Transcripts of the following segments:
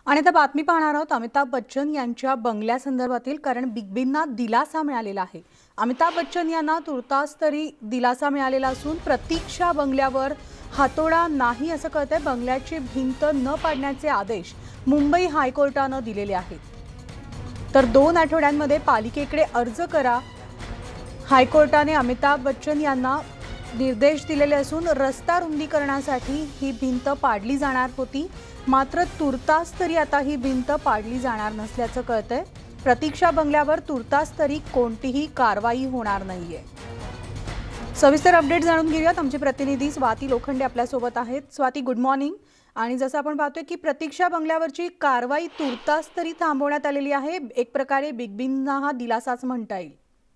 आणि आता बातमी पाहणार आहोत अमिताभ बच्चन यांच्या बंगल्यासंदर्भातील, कारण बिग बींना दिलासा मिळालेला आहे। अमिताभ बच्चन यांना तुर्तास तरी दिलासा मिळालेला असून प्रतीक्षा बंगल्यावर हातोडा नाही असं कळतंय। बंगल्याची भिंत न पाडण्याचे आदेश मुंबई हायकोर्टाने दिलेले आहेत। तर 2 आठवड्यांमध्ये पालिकेकडे अर्ज करा, हायकोर्टाने अमिताभ बच्चन यांना निर्देश दिलेले असून रस्ता रुंदीकरणासाठी ही भिंत पाडली जाणार होती, मात्र तुर्तास तरी आता ही भिंत पाडली जाणार नसल्याचं कळतंय। प्रतीक्षा बंगल्यावर तुर्तास तरी कोणतीही कारवाई होणार नाहीये। सविस्तर अपडेट जाणून घेऊयात। आमचे प्रतिनिधी स्वाती लोखंडे आपल्या सोबत आहेत। Swati, good morning. आणि जसं आपण पाहतोय की प्रतीक्षा बंगल्यावरची कारवाई तुर्तास तरी थांबवण्यात आलेली आहे। एक प्रकारे बिग बींना हा दिलासाच म्हणता येईल।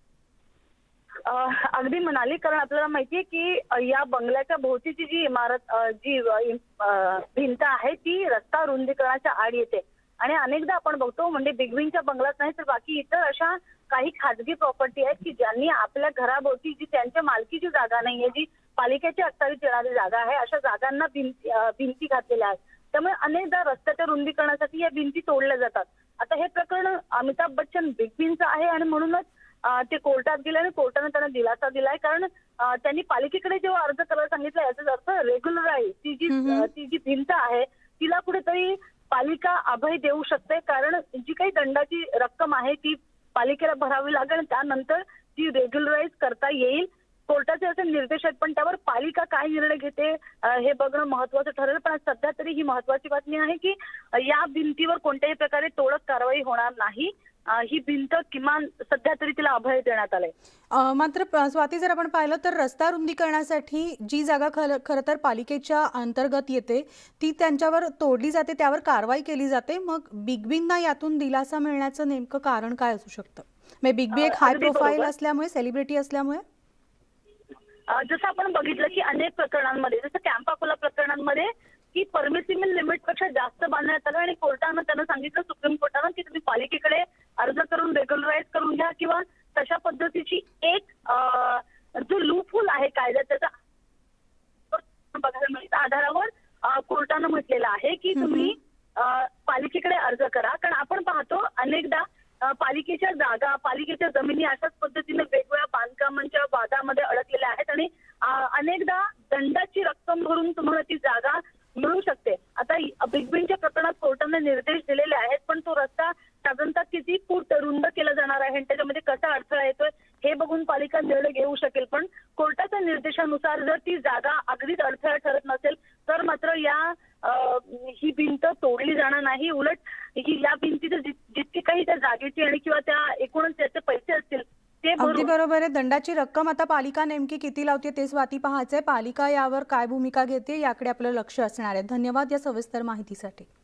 अगदी म्हणाली, कारण आपल्याला माहितीये की या बंगल्याच्या भोवतीची जी इमारत जी भिंत आहे ती रस्ता रुंदीकरणाच्या आड येते। आणि अनेकदा आपण बघतो, म्हणजे बिग बींच्या बंगल्यात नाही तर बाकी इतर अशा काही खाजगी प्रॉपर्टी आहेत की ज्यांनी आपल्या घराभोवती जी त्यांच्या मालकीची जागा नाहीये, जी पालिकेच्या अखत्यारीत येणारी जागा आहे, अशा जागांना भिंती घातलेल्या आहेत। त्यामुळे अनेकदा रस्त्याच्या रुंदीकरणासाठी या भिंती तोडल्या जातात। आता हे प्रकरण अमिताभ बच्चन बिग बींचं आहे आणि म्हणूनच ते कोर्टात गेले आणि कोर्टाने त्यांना दिलासा दिलाय। कारण त्यांनी पालिकेकडे जेव्हा अर्ज करायला सांगितलं, याचा अर्थ रेग्युलराईज ती जी भिंत आहे तिला कुठेतरी पालिका अभय देऊ शकते, कारण जी काही दंडाची रक्कम आहे ती पालिकेला भरावी लागेल, त्यानंतर ती रेग्युलराईज करता येईल। कोर्टाचे असे निर्देश आहेत, पण त्यावर पालिका काय निर्णय घेते हे बघणं महत्वाचं ठरेल। पण सध्या तरी ही महत्वाची बातमी आहे की या भिंतीवर कोणत्याही प्रकारे तोडक कारवाई होणार नाही। ही भिंत किमान सध्या तरी तिला अभय देण्यात आलंय। मात्र स्वाती, जर आपण पाहिलं तर रस्ता रुंदीकरणासाठी जी जागा खरं तर पालिकेच्या अंतर्गत येते ती त्यांच्यावर तोडली जाते, त्यावर कारवाई केली जाते। मग बिग बींना यातून दिलासा मिळण्याचं नेमकं कारण काय असू शकतं? म्हणजे बिग बी एक हाय प्रोफाईल असल्यामुळे, सेलिब्रिटी असल्यामुळे जसं आपण बघितलं की अनेक प्रकरणांमध्ये, जसं कॅम्पा कोला प्रकरणांमध्ये की परमिसिबल लिमिटपेक्षा जास्त बांधण्यात आलं आणि कोर्टानं त्यांना सांगितलं, सुप्रीम कोर्टानं, की तुम्ही पालिकेकडे अर्ज करून रेग्युलराईज करून घ्या किंवा तशा पद्धतीची एक जो लूपहोल आहे कायद्यात त्याचा बघायला मिळतं, आधारावर कोर्टानं म्हटलेलं आहे की तुम्ही पालिकेकडे अर्ज करा। कारण आपण पाहतो अनेकदा पालिकेच्या जागा, पालिकेच्या जमिनी अशाच पद्धतीने वेगवेगळ्या बांधकामांच्या वादामध्ये अडकलेल्या आहेत आणि अनेकदा दंडाची रक्कम भरून तुम्हाला ती जागा मिळू शकते। आता बिग बींच्या प्रकरणात कोर्टाने निर्देश दिलेले आहेत, पण तो रस्ता साधारणतः किती फूट रुंद केला जाणार आहे आणि त्याच्यामध्ये कसा अडथळा येतोय हे बघून पालिका निर्णय घेऊ शकेल। पण कोर्टाच्या निर्देशानुसार जर ती जागा अगदीच अडथळा ठरत नसेल तर मात्र ही भिंत तोडली जाणार नाही। उलट या भिंतीचं जितके काही त्या जागेची आणि किंवा त्या एकूणच त्याचे पैसे असतील ते अगदी बरोबर आहे। दंडाची रक्कम आता पालिका नेमकी किती लावते ते स्वाती पाहायचंय। पालिका यावर काय भूमिका घेते याकडे आपलं लक्ष असणार आहे। धन्यवाद या सविस्तर माहितीसाठी।